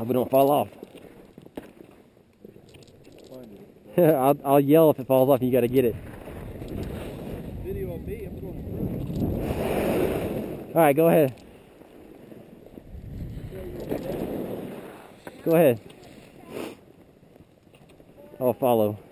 Hope we don't fall off. I'll yell if it falls off and you gotta get it. Video of me, I'm going through. Alright, go ahead. Go ahead. I'll follow.